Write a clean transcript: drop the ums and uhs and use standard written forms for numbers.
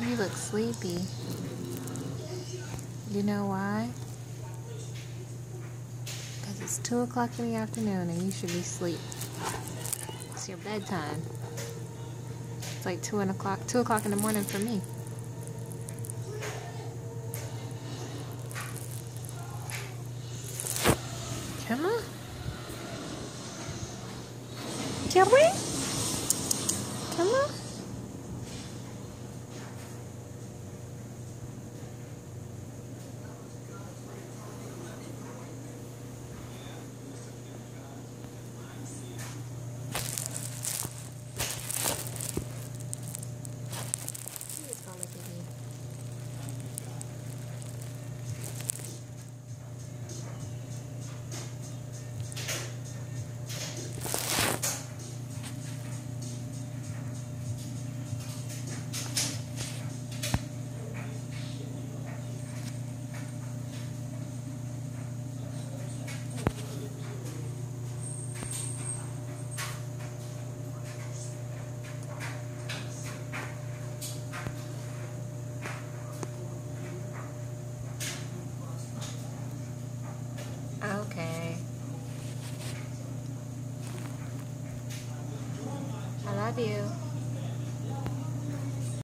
You look sleepy. You know why? Because it's 2 o'clock in the afternoon and you should be asleep. It's your bedtime. It's like 2 o'clock in the morning for me. Come on. Come on. Come on.